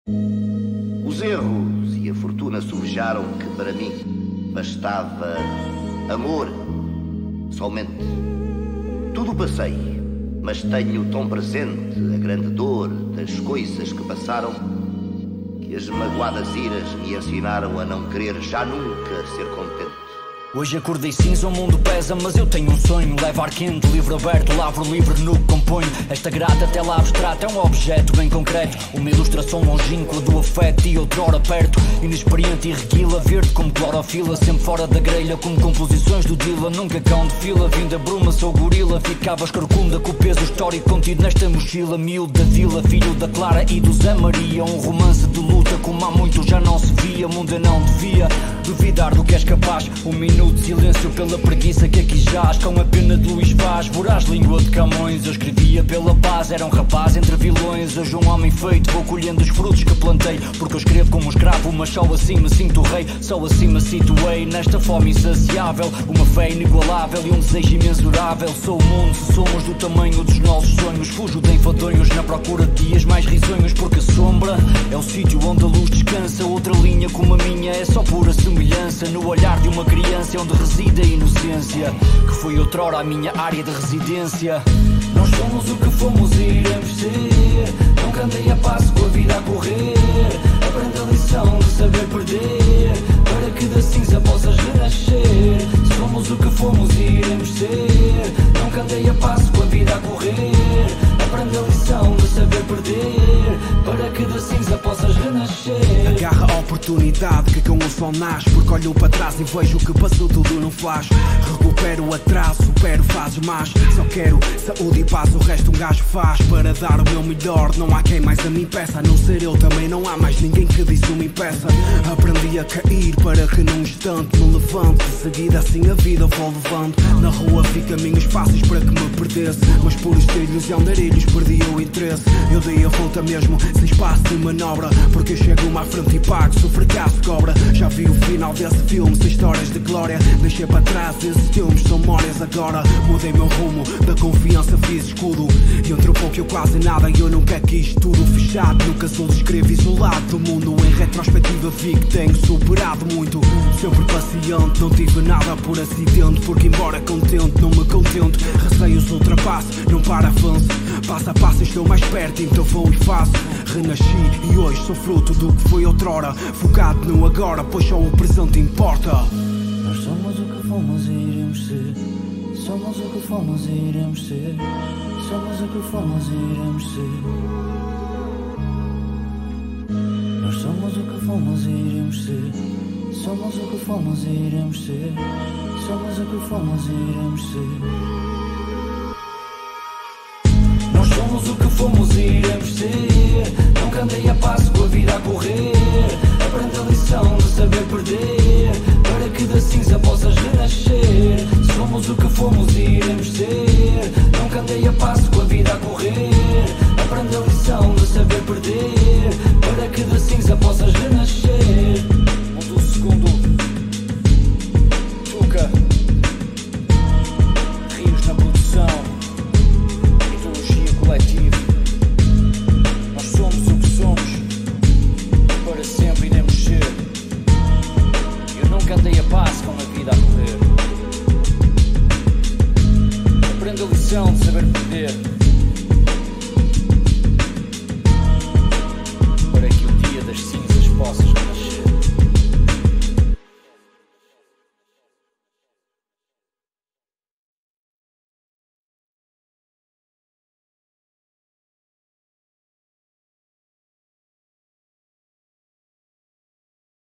Os erros e a fortuna sobejaram que para mim bastava amor, somente. Tudo passei, mas tenho tão presente a grande dor das coisas que passaram, que as magoadas iras me ensinaram a não querer já nunca ser contente. Hoje acordei cinza, o mundo pesa, mas eu tenho um sonho. Levo ar quente, livro aberto, lavro livre no que componho. Esta grata tela abstrata é um objeto bem concreto, uma ilustração longínqua do afeto e outrora perto. Inexperiente e reguila, verde como clorofila, sempre fora da grelha como composições do Dylan. Nunca cão de fila, vim da bruma, sou gorila. Ficava escarcunda com o peso histórico contido nesta mochila. Miúdo da vila, filho da Clara e do Zé Maria. Um romance de luta como há muito já não se via. Mundo eu não devia duvidar do que és capaz. Um minuto de silêncio pela preguiça que aqui jaz, com a pena de Luís Vaz, voraz língua de Camões. Eu escrevia pela paz, era um rapaz entre vilões. Hoje um homem feito, vou colhendo os frutos que plantei. Porque eu escrevo como um escravo, mas só assim me sinto rei. Só assim me situei nesta fome insaciável. Uma fé inigualável e um desejo imensurável. Sou o mundo, se somos do tamanho dos nossos sonhos. Fujo de enfadonhos na procura de dias mais risonhos. Porque a sombra é o sítio onde a luz descansa. Outra linha como a minha é só pura semelhança. No olhar de uma criança onde reside a inocência, que foi outrora a minha área de residência. Nós somos o que fomos e iremos ser. Nunca andei a passo com a vida a correr. Aprende a lição de saber perder, para que da cinza possas renascer. Somos o que fomos e iremos ser. Nunca andei a passo com a vida a correr. Aprende a lição de saber perder, para que da cinza possas renascer. Agarra a oportunidade que com o sol nasce, porque olho para trás e vejo que passou tudo num flash. Recupero o atraso, supero fases más. Só quero saúde e paz, o resto um gajo faz. Para dar o meu melhor, não há quem mais a me impeça. A não ser eu, também não há mais ninguém que disso me impeça. Aprendi a cair para que num instante me levante. De seguida assim a vida vou levando. Na rua vi caminhos fáceis para que me perdesse, mas por os trilhos e andarilhos perdi o interesse. Eu dei a volta mesmo, sem espaço de manobra, porque eu chego-me à frente e pago se o fracasso cobra. Já vi o final desse filme, sem histórias de glória. Deixei para trás esses filmes, são memórias agora. Mudei meu rumo, da confiança fiz escudo. E entre o pouco eu quase nada e eu nunca quis tudo fechado. No casulo escrevo isolado do mundo. Em retrospectiva vi que tenho superado muito. Sempre paciente, não tive nada por acidente, porque embora contente, não me contento. Receios ultrapasso, não para avanço. Passo a passo estou mais perto, então vou e faço. Renasci e hoje sou fruto do que foi outrora. Focado no agora, pois só o presente importa. Nós somos o que fomos e iremos ser. Somos o que fomos e iremos ser. Somos o que fomos e iremos ser. Nós somos o que fomos e iremos ser. Somos o que fomos e iremos ser. Somos o que fomos e iremos ser. Nós somos o que fomos e iremos ser. Nunca andei a passo com a vida a correr. Aprende a lição de saber perder, para que da cinza possas renascer. Somos o que fomos e iremos ser. Nunca andei a passo com a vida a correr. Aprende a lição de saber perder, para que da cinza possas renascer.